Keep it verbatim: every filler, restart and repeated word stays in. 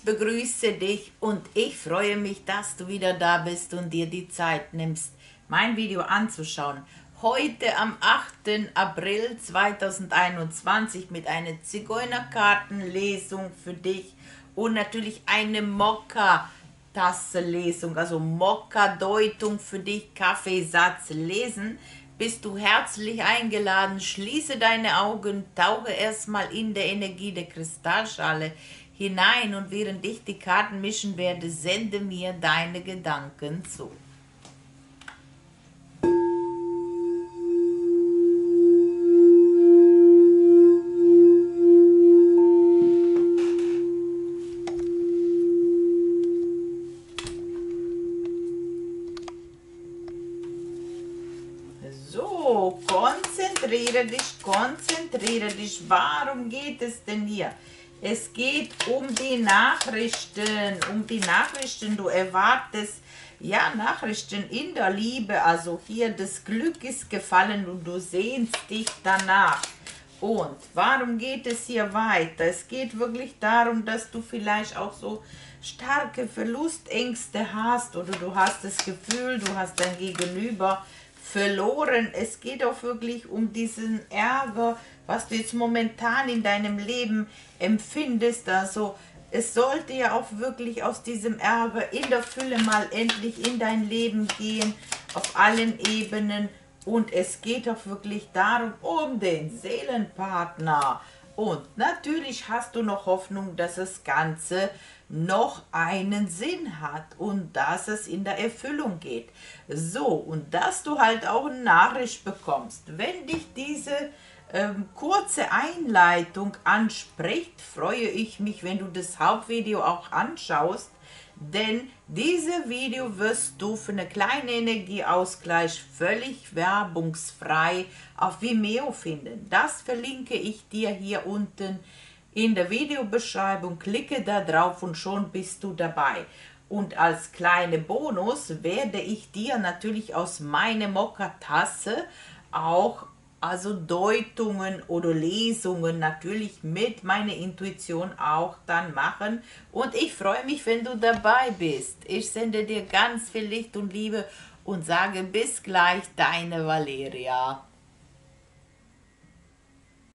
begrüße dich und ich freue mich, dass du wieder da bist und dir die Zeit nimmst, mein Video anzuschauen. Heute am achten April zweitausendeinundzwanzig mit einer Zigeunerkartenlesung für dich und natürlich eine Mokka-Tasse-Lesung, also Mokka-Deutung für dich, Kaffeesatz lesen. Bist du herzlich eingeladen, schließe deine Augen, tauche erstmal in der Energie der Kristallschale hinein und während ich die Karten mischen werde, sende mir deine Gedanken zu. So, konzentriere dich, konzentriere dich. Warum geht es denn hier? Es geht um die Nachrichten, um die Nachrichten. Du erwartest, ja, Nachrichten in der Liebe. Also hier, das Glück ist gefallen und du sehnst dich danach. Und warum geht es hier weiter? Es geht wirklich darum, dass du vielleicht auch so starke Verlustängste hast oder du hast das Gefühl, du hast dein Gegenüber verloren. Es geht auch wirklich um diesen Ärger, was du jetzt momentan in deinem Leben empfindest. Also es sollte ja auch wirklich aus diesem Ärger in der Fülle mal endlich in dein Leben gehen, auf allen Ebenen. Und es geht auch wirklich darum, um den Seelenpartner. Und natürlich hast du noch Hoffnung, dass das Ganze noch einen Sinn hat und dass es in der Erfüllung geht. So, und dass du halt auch eine Nachricht bekommst. Wenn dich diese ähm, kurze Einleitung anspricht, freue ich mich, wenn du das Hauptvideo auch anschaust, denn dieses Video wirst du für eine kleine Energieausgleich völlig werbungsfrei auf Vimeo finden. Das verlinke ich dir hier unten in der Videobeschreibung. Klicke da drauf und schon bist du dabei. Und als kleine Bonus werde ich dir natürlich aus meiner Mokka-Tasse auch also Deutungen oder Lesungen natürlich mit meiner Intuition auch dann machen. Und ich freue mich, wenn du dabei bist. Ich sende dir ganz viel Licht und Liebe und sage bis gleich, deine Valeria.